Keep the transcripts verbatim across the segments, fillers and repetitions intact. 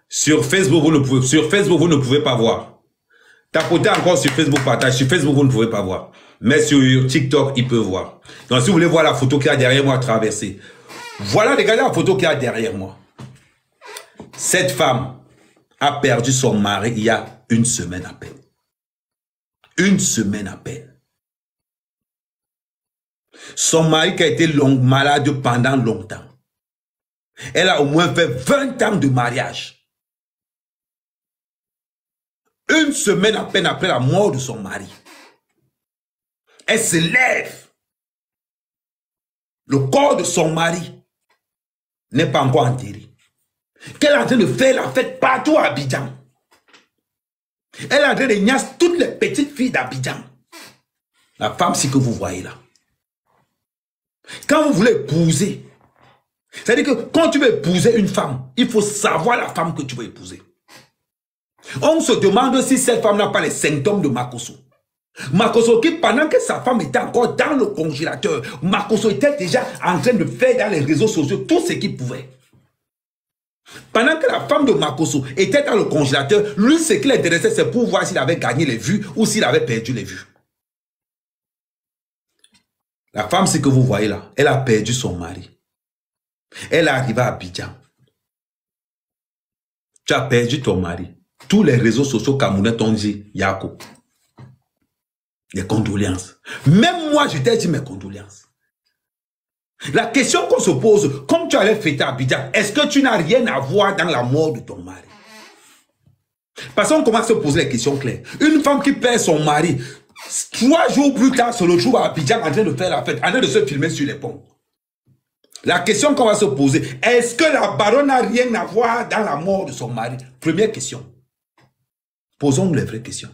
Sur Facebook, vous ne pouvez, sur Facebook, vous ne pouvez pas voir. Tapotez encore sur Facebook, partage. Sur Facebook, vous ne pouvez pas voir. Mais sur TikTok, il peut voir. Donc, si vous voulez voir la photo qu'il y a derrière moi traversée, voilà, regardez la photo qu'il y a derrière moi. Cette femme a perdu son mari il y a une semaine à peine. Une semaine à peine. Son mari qui a été long, malade pendant longtemps. Elle a au moins fait vingt ans de mariage. Une semaine à peine après la mort de son mari. Elle se lève. Le corps de son mari n'est pas encore enterré. Qu'elle est en train de faire la fête partout à Abidjan. Elle est en train de niasse toutes les petites filles d'Abidjan. La femme, c'est que vous voyez là. Quand vous voulez épouser, c'est-à-dire que quand tu veux épouser une femme, il faut savoir la femme que tu veux épouser. On se demande si cette femme n'a pas les symptômes de Makosso. Makosso qui, pendant que sa femme était encore dans le congélateur, Makosso était déjà en train de faire dans les réseaux sociaux tout ce qu'il pouvait. Pendant que la femme de Makosso était dans le congélateur, lui, ce qui l'intéressait, c'est pour voir s'il avait gagné les vues ou s'il avait perdu les vues. La femme, ce que vous voyez là, elle a perdu son mari. Elle est arrivée à Abidjan. Tu as perdu ton mari. Tous les réseaux sociaux camerounais t'ont dit, Yako, des condoléances. Même moi, je t'ai dit mes condoléances. La question qu'on se pose, comme tu allais fêter à Abidjan, est-ce que tu n'as rien à voir dans la mort de ton mari? Parce qu'on commence à se poser les questions claires. Une femme qui perd son mari, trois jours plus tard, se retrouve à Abidjan en train de faire la fête, en train de se filmer sur les ponts. La question qu'on va se poser, est-ce que la baronne n'a rien à voir dans la mort de son mari? Première question. Posons-nous les vraies questions.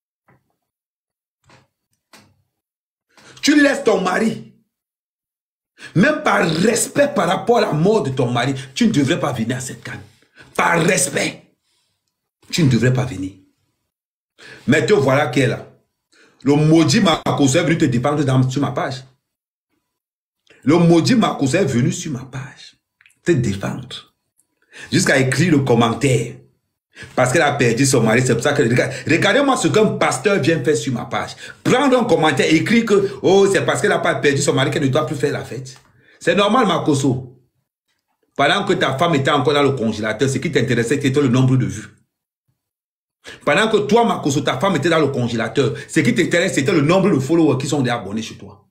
Tu laisses ton mari, même par respect par rapport à la mort de ton mari, tu ne devrais pas venir à cette canne. Par respect, tu ne devrais pas venir. Mais te voilà qui est là. Le maudit Makosso est venu te défendre dans, sur ma page. Le maudit Makosso est venu sur ma page te défendre. Jusqu'à écrire le commentaire. Parce qu'elle a perdu son mari, c'est pour ça que... Regardez-moi ce qu'un pasteur vient faire sur ma page. Prendre un commentaire, écrire que oh, c'est parce qu'elle n'a pas perdu son mari qu'elle ne doit plus faire la fête. C'est normal, Makosso. Pendant que ta femme était encore dans le congélateur, ce qui t'intéressait, c'était le nombre de vues. Pendant que toi, Makosso, ta femme était dans le congélateur, ce qui t'intéressait, c'était le nombre de followers qui sont déjà abonnés chez toi.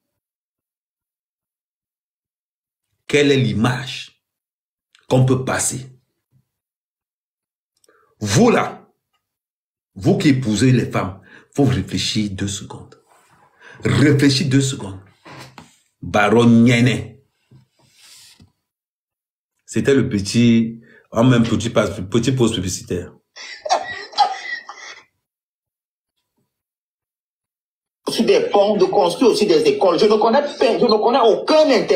Quelle est l'image qu'on peut passer? Vous là, vous qui épousez les femmes, faut réfléchir deux secondes. Réfléchis deux secondes. Baron Niene. C'était le petit, en même petit, petit post publicitaire. Des ponts, de construire aussi des écoles. Je ne connais pas, je ne connais aucun intérêt.